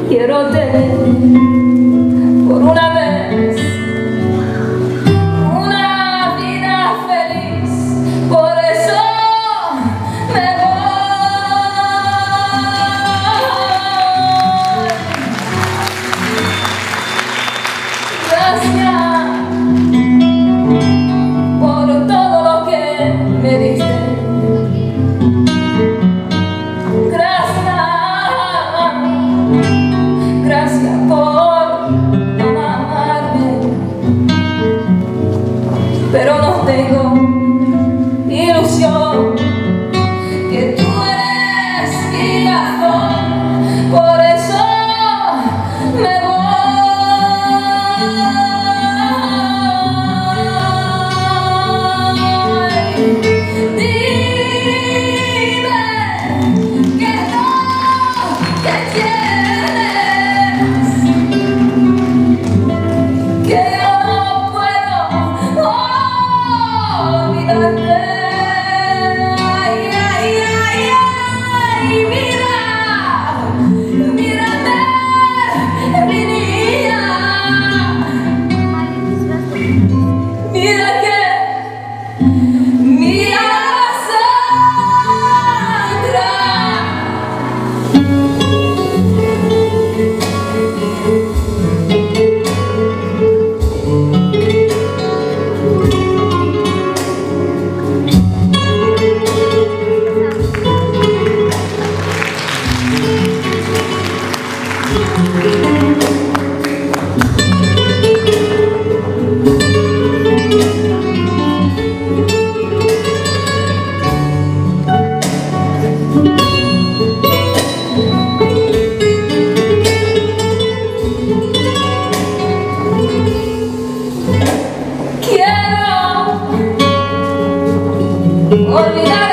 quiero tener por una vez una vida feliz, por eso me voy. Gracias por todo lo que me diste. Gracias por amarme, pero no tengo ilusión que tú eres mi razón, por eso me voy. Dime que no, que quieres, que yo no puedo olvidarte. Ay, ay, ay, ay, mira, mírame, mi niña. Mira que mi alma sangra. Quiero olvidar